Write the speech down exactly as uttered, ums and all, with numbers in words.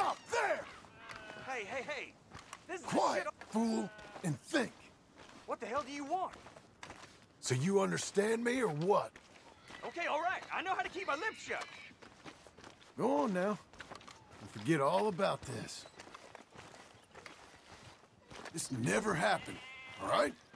Stop there! Hey, hey, hey! This is the Quiet, shit- fool, and think. What the hell do you want? So you understand me or what? Okay, all right. I know how to keep my lips shut. Go on now. And forget all about this. This never happened, all right?